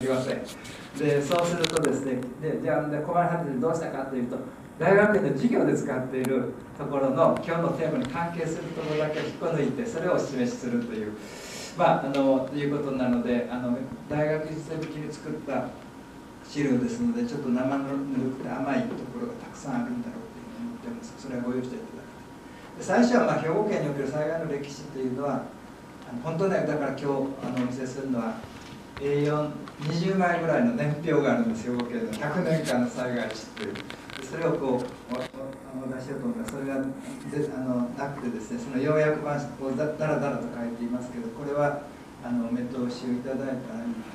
いません。で、そうするとですね、じゃあ困り果ててどうしたかというと、大学院の授業で使っているところの今日のテーマに関係するところだけ引っこ抜いて、それをお示しするという、ということなので、大学生向きに作った資料ですので、ちょっと生ぬるくて甘いところがたくさんあるんだろうというふうに思っております。それはご容赦いただくと。最初は兵庫県における災害の歴史というのは、本当ね、だから今日お見せするのは A420 枚ぐらいの年表があるんです。兵庫県の100年間の災害史という。それをこう出しようと思ったら、それがなくてですね、その要約版をだらだらと書いていますけど、これは目通しをいただいたらいいというふうに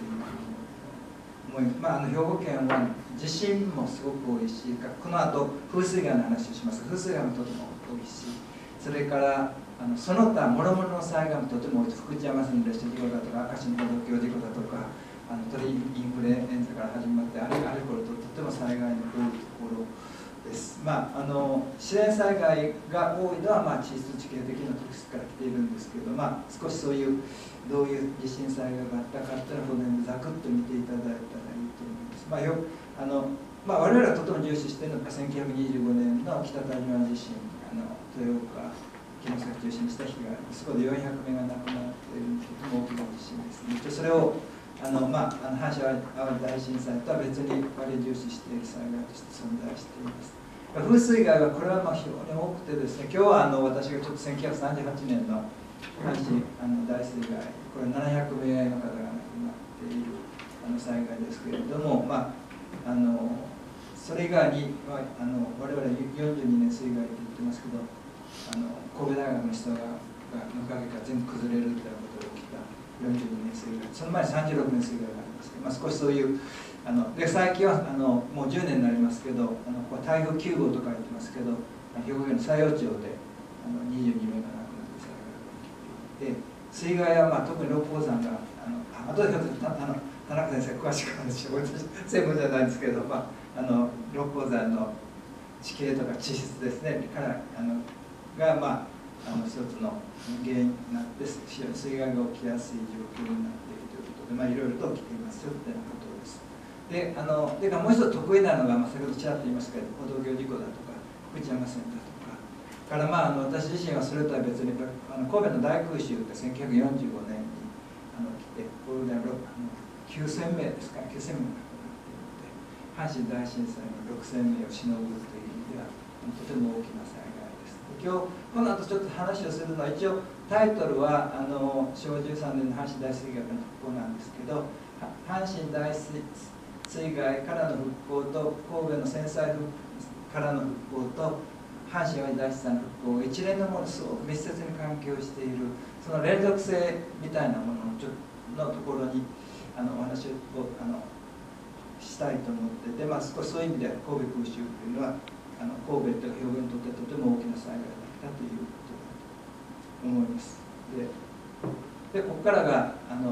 思います。兵庫県は地震もすごく多いし、この後風水害の話をしますが、風水害もとても多いし、それからその他諸々の災害もとても多い。福知山線の列車事故だとか、明石の歩道橋事故だとか、鳥インフルエンザから始まってあれこれととても災害の多いところです。自然災害が多いのは、地質地形的な特質から来ているんですけど、少しそういうどういう地震災害があったかというのをこの辺でざくっと見ていただいたらいいと思います。我々がとても重視しているのが1925年の北田島地震、豊岡城崎中心にした被害、そこで400名が亡くなっているとても大きな地震ですね。それを阪神・淡路大震災とは別に我々重視している災害として存在しています。風水害はこれは非常に多くてですね、今日は私がちょっと1938年の阪神大水害、これ700名の方が亡くなっている災害ですけれども、それ以外に我々42年水害と言ってますけど、神戸大学の人がのおかげから全部崩れるということが起きた42年水害、その前に36年水害がありますけど、少しそういうで最近はもう10年になりますけど、台風9号と書いてますけど、兵庫県の佐用町で22名が亡くなった災害が起きていて、水害は特に六甲山が後で田中先生詳しく話して、私専門じゃないんですけど、六甲山の地形とか地質ですねからが一つの原因になって水害が起きやすい状況になっているということで、いろいろと起きていますよということです。でもう一つ得意なのが、先ほどちらっと言いましたけど、歩道橋事故だとか福知山線だとかから、私自身はそれとは別に神戸の大空襲って1945年に来て、これで9000名ですか、9000名が亡くなっているので、阪神大震災の6000名をしのぐという意味ではとても大きな災害です。今日この後ちょっと話をするのは、一応タイトルは昭和13年の阪神大水害の復興なんですけど、阪神大水害からの復興と神戸の戦災からの復興と阪神・淡路大震災の復興が一連のものすごく密接に関係をしている、その連続性みたいなもののところにお話をしたいと思ってて、少しそういう意味で神戸空襲というのは神戸という表現にとってとても大きな災害だったということだと思います。でここからが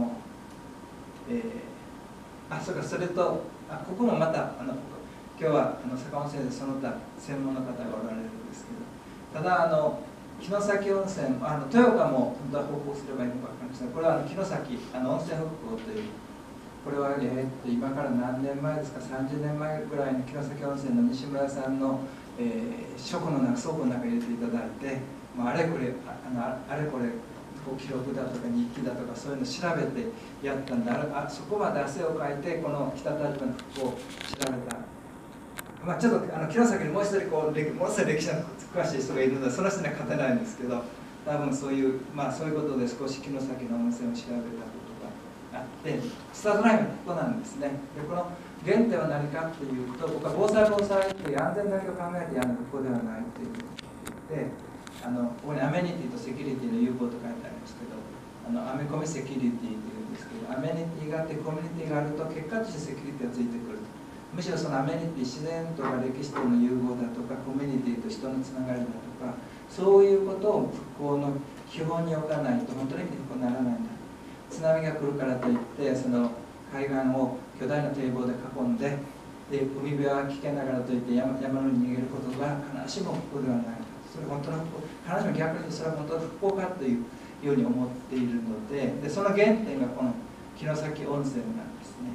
それとここもまた今日は坂本先生その他専門の方がおられるんですけど、ただ城崎温泉、豊岡も本当は報告すればいいのか分かりませんが、これは城崎温泉復興という、これは今から何年前ですか、30年前ぐらいに城崎温泉の西村さんの倉庫の中に入れていただいて、あれこれ記録だとか日記だとかそういうのを調べてやったんで、そこまで汗をかいてこの北田島の復興を調べた。ちょっと城崎にもう一人ものすごい歴史の詳しい人がいるので、その人には勝てないんですけど、多分そういうことで少し城崎の温泉を調べたことがあって、スタートラインはここなんですね。でこの原点は何かっていうと、僕は防災という安全だけを考えてやるのがここではないということで、ここにアメニティとセキュリティの融合と書いてありますけど、アメコミセキュリティというんですけど、アメニティがあってコミュニティがあると結果としてセキュリティがついてくる。むしろそのアメニティ、自然とか歴史との融合だとか、コミュニティと人のつながりだとか、そういうことを復興の基本に置かないと本当に復興にならないんだ。津波が来るからといってその海岸を巨大な堤防で囲んで、海辺は危険だからといって山の上に逃げることが必ずしも復興ではない。それ本当の復興、必ずしも逆にそれは本当の復興かというように思っているので、その原点がこの城崎温泉なんですね。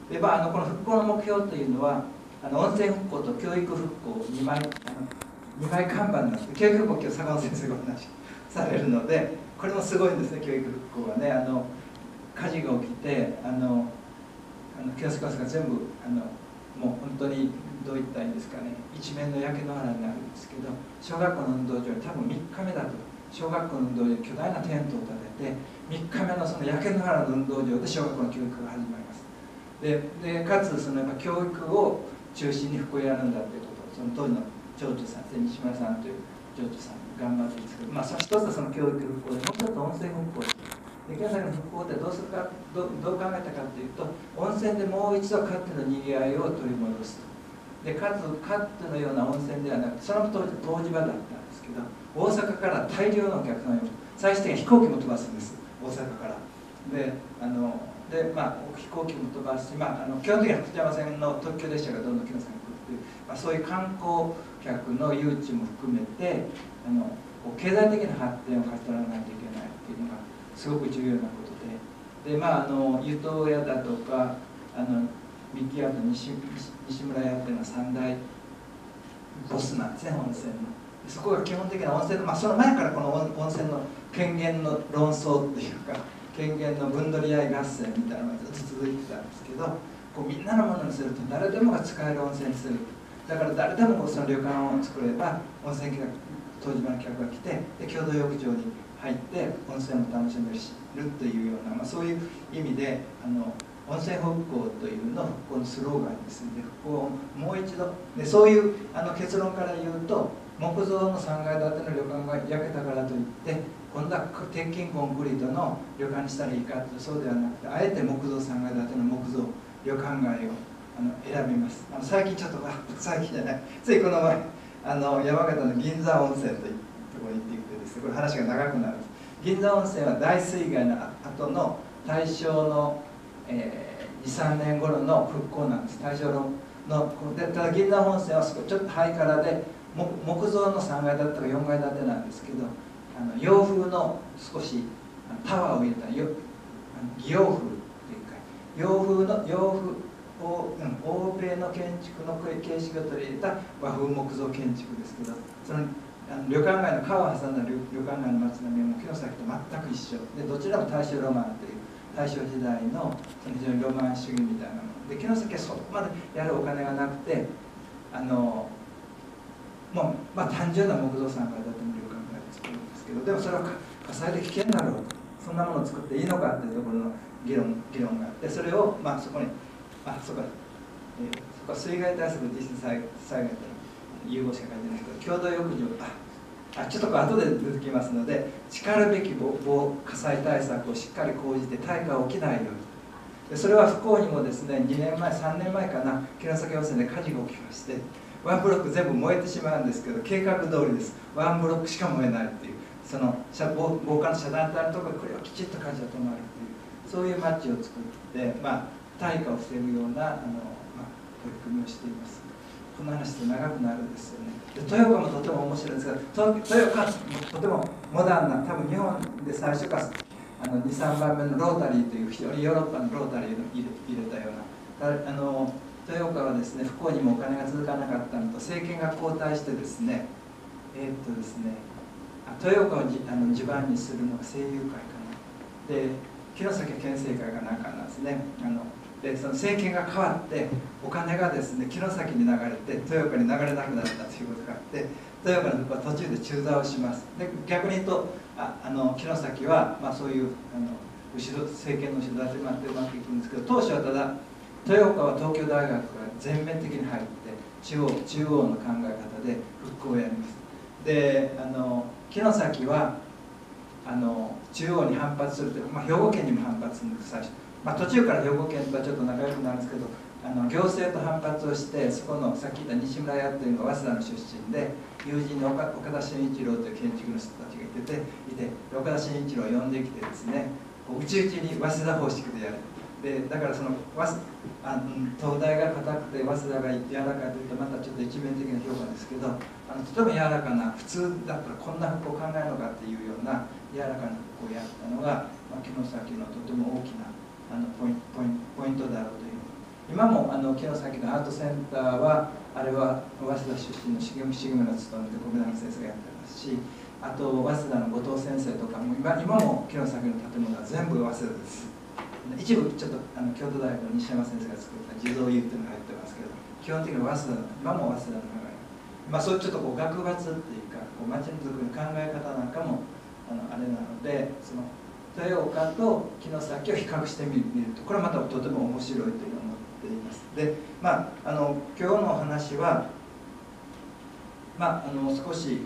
で、この復興の目標というのは温泉復興と教育復興2枚看板なんです。教育復興、今日坂本先生がお話されるので、これもすごいんですね。教育復興はね、火事が起きて清須川が全部もう本当にどういったらいいんですかね、一面の焼け野原になるんですけど、小学校の運動場に多分3日目だと、小学校の運動場に巨大なテントを建てて、3日目のその焼け野原の運動場で小学校の教育が始まります。でかつそのやっぱ教育を中心に復興をやるんだということを、その当時の町長さん、西村さんという町長さん頑張ってるんですけど、その一つはその教育復興で、もう一つ温泉復興です。で、清崎の復興ってどうするか、どう考えたかというと、温泉でもう一度かつてのにぎわいを取り戻すと。でかつてのような温泉ではなくて、その当時湯治場だったんですけど、大阪から大量のお客さんを最終的に飛行機も飛ばすんです、大阪から。で飛行機も飛ばすし、基本的には福知山線の特急列車がどんどん清崎に来るという、そういう観光客の誘致も含めて経済的な発展を勝ち取らないといけないっていうのがすごく重要なことで、湯東屋だとか三木屋と西村屋というのは三大ボスなんですね、温泉の。そこが基本的な温泉の、その前からこの温泉の権限の論争っていうか、権限の分取り合い合戦みたいなのがずっと続いてたんですけど、みんなのものにすると誰でもが使える温泉にする。だから誰でもその旅館を作れば温泉客、湯治場の客が来て、で共同浴場に入って温泉を楽しめるというような、そういう意味で温泉復興というの復興のスローガンですので、復興をもう一度で、そういう結論から言うと、木造の3階建ての旅館が焼けたからといって今度は鉄筋コンクリートの旅館にしたらいいかと、そうではなくて、あえて木造3階建ての木造旅館街を選びます。最近ちょっと最近じゃない、ついこの前山形の銀座温泉というところに行ってきてですね、これ話が長くなる。銀座温泉は大水害の後の大正の、23年頃の復興なんです。大正のただ銀座温泉はちょっとハイカラで木造の3階建てとか4階建てなんですけど、洋風の少しタワーを入れた洋風っていうか、洋風欧米の建築の形式を取り入れた和風木造建築ですけど、その旅館街の川を挟んだ旅館街の街並みは城崎と全く一緒で、どちらも大正ロマンという大正時代のその非常にロマン主義みたいなもので、城崎はそこまでやるお金がなくて、もう単純な木造3階建ての旅館街を作るんですけど、でもそれは火災で危険だろうと、そんなものを作っていいのかというところの議論があって、それをそこにそこは水害対策と地震災害と融合しか書いてないけど、共同浴場ちょっと後で出てきますので、しかるべき火災対策をしっかり講じて大火が起きないように。でそれは不幸にもですね、2年前3年前かな、城崎温泉で火事が起きまして、ワンブロック全部燃えてしまうんですけど、計画通りです。ワンブロックしか燃えないっていう、その防火の遮断帯のところでこれをきちっと火事が止まるっていう、そういう街を作って大火を防ぐような取り組みをしています。この話で長くなるんですよね。で豊岡もとても面白いんですが、豊岡もとてもモダンな、多分日本で最初から2、3番目のロータリーという非常にヨーロッパのロータリーを入れたような、豊岡はですね、不幸にもお金が続かなかったのと、政権が交代してですね、豊岡を地盤にするのが声優会かな。で城崎県政会がなんかなんですね。でその政権が変わってお金がですね城崎に流れて豊岡に流れなくなったということがあって、豊岡のは途中で中座をします。で逆に言うと城崎はそういう政権の後ろ盾になってうまくいくんですけど、当初はただ豊岡は東京大学が全面的に入って中央の考え方で復興をやります。で城崎は中央に反発するというか、兵庫県にも反発するんです最初。途中から兵庫県とはちょっと仲良くなるんですけど、行政と反発をして、そこのさっき言った西村屋というのが早稲田の出身で、友人の岡田真一郎という建築の人たちがいて岡田真一郎を呼んできてですね、うちに早稲田方式でやる。でだからその東大が硬くて早稲田が柔らかいというとまたちょっと一面的な評価ですけど、とても柔らかな、普通だったらこんな服を考えるのかっていうような柔らかな服をやったのが城崎のとても大きなポイントであるという今も城崎のアートセンターはあれは早稲田出身の重村勤で国大の先生がやってますし、あと早稲田の後藤先生とかも今も城崎の建物は全部早稲田です。一部ちょっと京都大学の西山先生が作った地蔵湯っていうのが入ってますけど、基本的には早稲田今も早稲田の中に、そういうちょっとこう学閥っていうか町の作りの考え方なんかもあれなので、その豊岡と城崎を比較してみるとこれはまたとても面白いというのを思っています。で今日の話は少し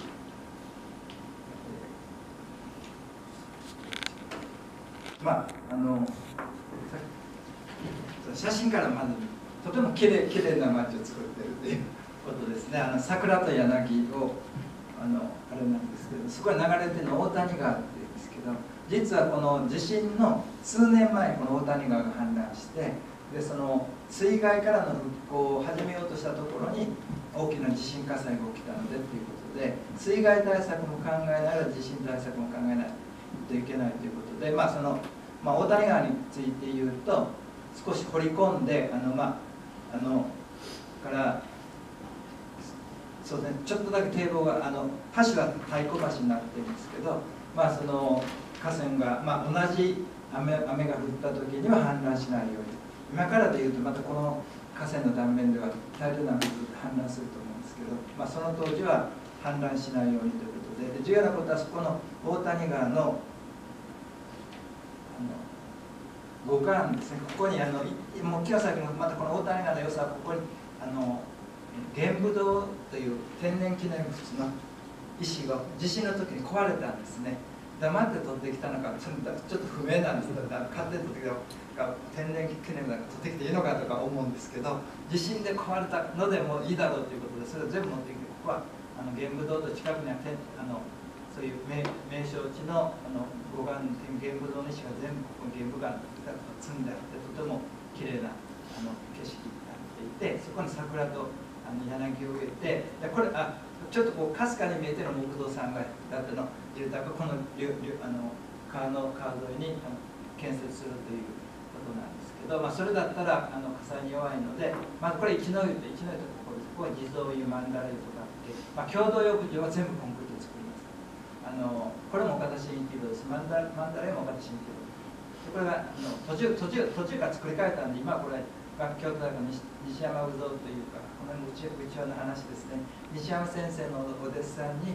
写真からまずとてもきれいな街を作っているということですね。桜と柳をあれなんですけど、そこに流れてるの大谷川っていうんですけど、実はこの地震の数年前この大谷川が氾濫して、でその水害からの復興を始めようとしたところに大きな地震火災が起きたのでということで、水害対策も考えながら地震対策も考えないといけないということで、その大谷川について言うと少し掘り込んでからそうですね、ちょっとだけ堤防が橋は太鼓橋になってるんですけど、その河川が、同じ雨が降った時には氾濫しないように、今からでいうとまたこの河川の断面では大量な水氾濫すると思うんですけど、その当時は氾濫しないようにということで、重要なことはそこの大谷川の五感ですね。ここにもう城崎のまたこの大谷川の良さはここに玄武洞という天然記念物の石が地震の時に壊れたんですね。黙って取ってきたのかちょっと不明なんですけど、勝手に取ってきた天然記念物が取ってきていいのかとか思うんですけど、地震で壊れたのでもういいだろうということでそれを全部持ってきて、ここは玄武洞と近くにはそういう名勝地の護岸玄武洞の石が全部ここに玄武岩が積んであって、とてもきれいな景色になっていて、そこに桜と柳を植えて、これちょっとこうかすかに見えてる木造3階建ての住宅をこの川沿いに建設するということなんですけど、それだったら火災に弱いので、これ一の湯とここです。ここは地蔵湯曼荼羅湯とかあって、共同浴場は全部コンクリート作ります。これも岡田新規堂です。曼荼羅湯も岡田新規堂。これが途中から作り変えたんで、今これ京都大学の西山有蔵というか、この内輪の話ですね。西山先生のお弟子さんに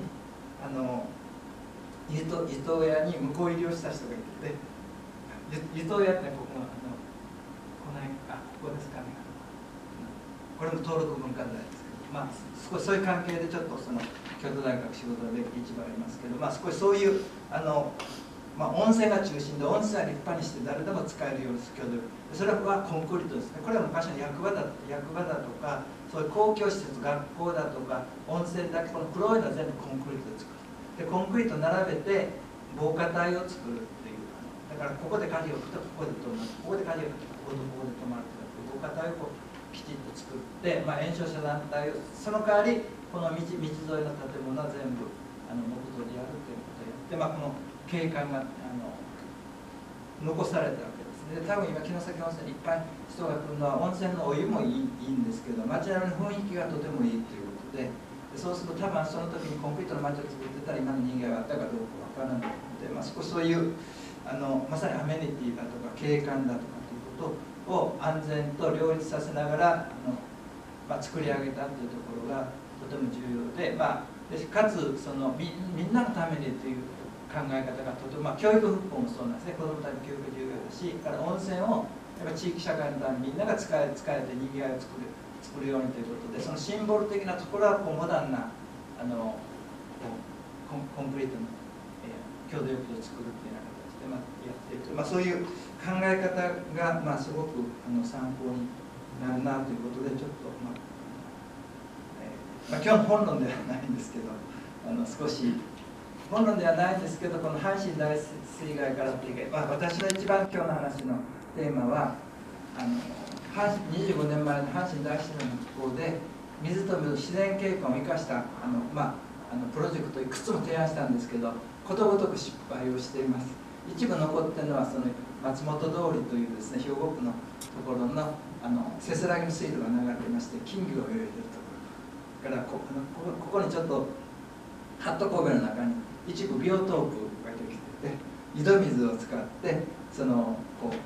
湯豆屋に向こう入りをした人がいて、湯豆屋ってここのこの辺ここですかね。これも登録文化財ですけど、少しそういう関係でちょっとその京都大学仕事で市場ありますけど、少しそういう温泉が中心で、温泉は立派にして誰でも使えるようにする。それはコンクリートですね。これは昔の役場だとか、そういう公共施設、学校だとか温泉だけ、この黒いのは全部コンクリートで作る。でコンクリート並べて防火帯を作るっていう、だからここで火事が起きたらここで止まる、ここで火事が起きたらここで止まるとか、防火帯をきちっと作って、炎症者団体をその代わりこの道沿いの建物は全部木造でやるということをやって、この景観が残されたわけですね。多分今城崎温泉にいっぱい人が来るのは温泉のお湯もいいんですけど、街並みの雰囲気がとてもいいということで、そうすると多分その時にコンクリートの街を作ってたら今の人間があったかどうかわからないので、少しそういうまさにアメニティだとか景観だとかということを安全と両立させながら作り上げたというところがとても重要で、かつそのみんなのためにという考え方がとても、教育復興もそうなんですね。子どもたちの教育重要だし、から温泉をやっぱ地域社会のためにみんなが使えてにぎわいを作るようにということで、そのシンボル的なところはモダンなコンクリートの共同浴場を作るというような形でやっていく、そういう考え方がすごく参考になるなということで、ちょっと今日の本論ではないんですけど、少し本論ではないんですけど、この阪神大水害からっていうか、私の一番今日の話のテーマは25年前の阪神大震災の復興で水と自然景観を生かしたプロジェクトをいくつも提案したんですけど、ことごとく失敗をしています。一部残っているのはその松本通りというですね、兵庫区のところのせせらぎの水路が流れていまして、金魚が泳いでいるところからここにちょっとハット神戸の中に一部ビオトープができてて、井戸水を使ってその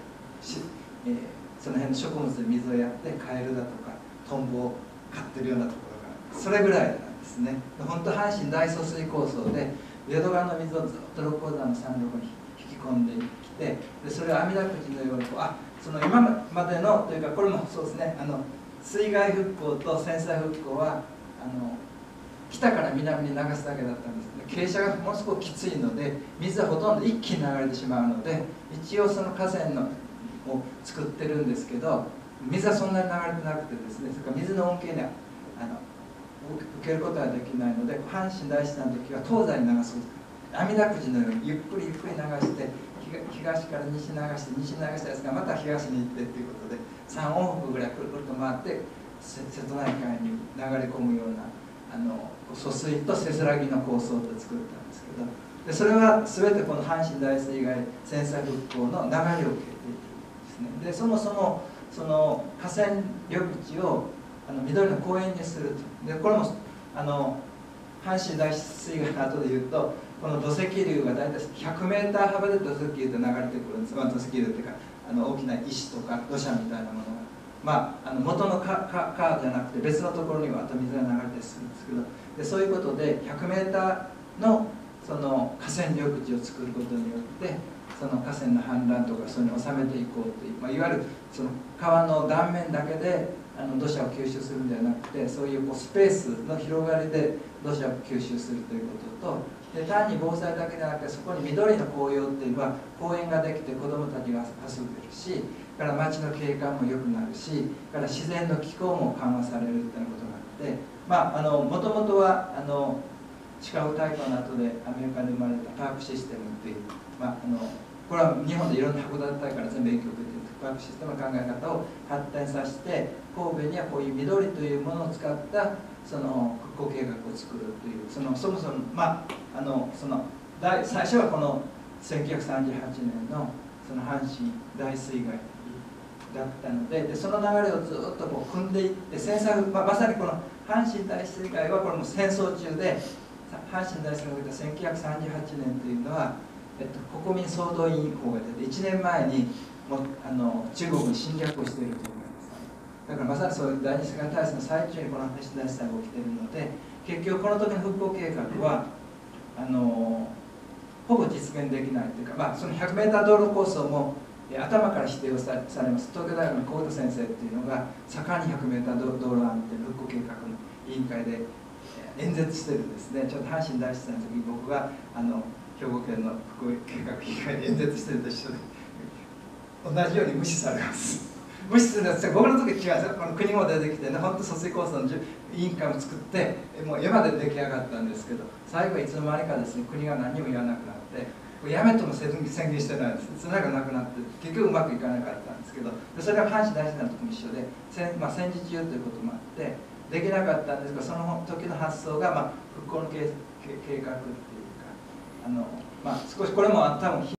辺の植物で水をやってカエルだとかトンボを飼ってるようなところがそれぐらいなんですね。本当阪神大疎水構想で淀川の水をずっと六甲山の山麓に引き込んできて、でそれを阿弥陀口のようにその今までのというか、これもそうですね、水害復興と戦災復興は北から南に流すだけだったんです。傾斜がものすごくきついので水はほとんど一気に流れてしまうので、一応その河川を作ってるんですけど、水はそんなに流れてなくてですね、それから水の恩恵には受けることはできないので、阪神大震災の時は東西に流す、阿弥陀くじのようにゆっくりゆっくり流して、東から西に流して、西に流したやつがまた東に行ってということで、3往復ぐらいくるくると回って瀬戸内海に流れ込むような疎水とせせらぎの構想で作ったんですけど、でそれは全てこの阪神大水害戦災復興の流れを受けているんですね。でそもそもその河川緑地を緑の公園にすると。でこれも阪神大水害の後でいうと、この土石流が大体100メーター幅で土石流で流れてくるんです。土石流というか大きな石とか土砂みたいなものが、元の川じゃなくて別のところにはあと水が流れたりするんですけど、でそういうことで100メーターのその河川緑地を作ることによって、その河川の氾濫とかそういうのを収めていこうという、いわゆるその川の断面だけで土砂を吸収するんではなくて、そういうスペースの広がりで土砂を吸収するということと、で単に防災だけでなくて、そこに緑の紅葉っていうのは公園ができて子どもたちが遊んでるし、から街の景観も良くなるし、から自然の気候も緩和されるっていうことがあって、もともとはシカゴ大会の後でアメリカで生まれたパークシステムっていう、これは日本でいろんな函館大会から全部影響を受けているパークシステムの考え方を発展させて、神戸にはこういう緑というものを使ったその復興計画を作るという、そもそも最初はこの1938年のその阪神大水害だったので、その流れをずっと組んでいって、まさにこの阪神大水害はこれも戦争中で、阪神大水害が起きた1938年というのは、国民総動員法が出て1年前に中国に侵略をしているということです。だからまさにそういう第二次世界大戦の最中にこの阪神大震災が起きているので、結局この時の復興計画はほぼ実現できないというか、その 100m 道路構想も頭から否定をされます。東京大学の幸田先生っていうのが盛んに 100m 道路案っていう復興計画の委員会で演説してるんですね。ちょっと阪神大震災の時に僕が兵庫県の復興計画委員会で演説してると一緒で同じように無視されます。無視するんですよ。僕の時違うんですよ。この国も出てきてね、本当疎水構想の委員会を作ってもう絵まで出来上がったんですけど、最後いつの間にかですね、国が何も言わなくなってやめとも宣言してないんです。それがなくなって結局うまくいかなかったんですけど、それは阪神大震災の時も一緒で、戦時中ということもあってできなかったんですが、その時の発想が復興の計画っていうか、少しこれも多分